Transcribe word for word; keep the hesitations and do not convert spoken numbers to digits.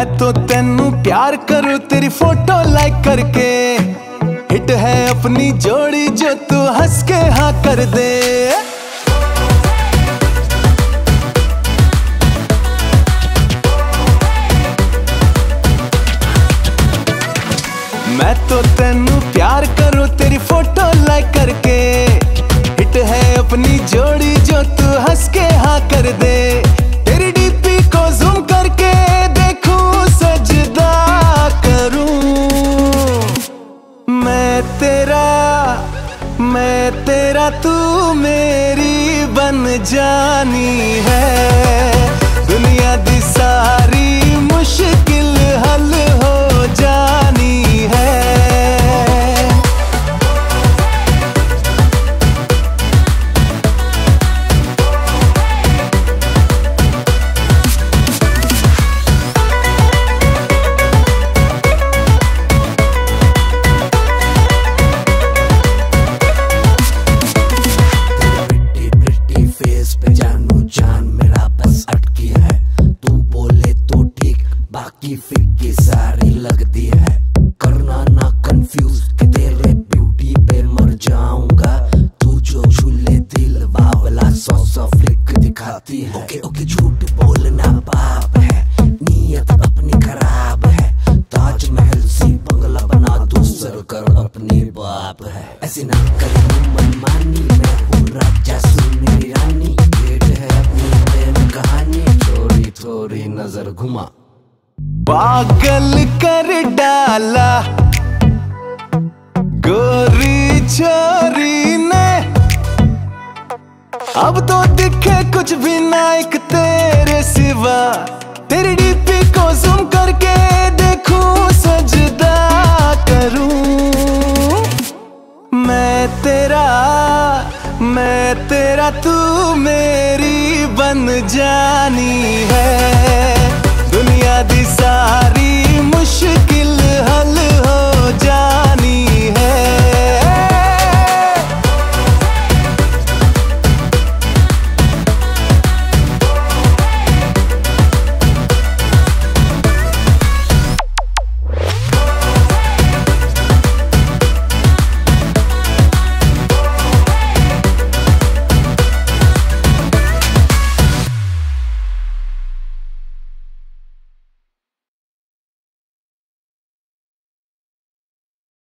मैं तो तेनू प्यार करूं तेरी फोटो लाइक करके, हिट है अपनी जोड़ी जो तू हंस के हाँ कर दे। मैं तो तेनू प्यार करूं तेरी फोटो लाइक करके, हिट है अपनी जोड़ी जो तू हंस के हाँ कर दे। तेरी डीपी को जूम करके देखूं सजदा करूं, मैं तेरा मैं तेरा तू मेरी बन जानी है। दुनिया दी सारी मुश्किल हल हो जानी है। बाकी फिक्की सारी लगती है, करना ना कंफ्यूज कि तेरे ब्यूटी पे मर जाऊंगा। तू जो झूले दिल बावला सौ सौ फ्लिक दिखाती है। ओके ओके झूठ बोलना पाप है, नीयत अपनी खराब है। ताजमहल सी बंगला बना दो सर कर अपनी बाप है। ऐसी ना कर मनमानी, मैं हूँ राजा सुन मेरी रानी। भेंट है अपनी प्रेम कहानी, थोड़ी थोड़ी नजर घुमा। पागल कर डाला गोरी छोरी ने, अब तो दिखे कुछ भी ना एक तेरे सिवा। तेरी डीपी को जूम करके देखूं सजदा करूं, मैं तेरा मैं तेरा तू मेरी बन जानी है।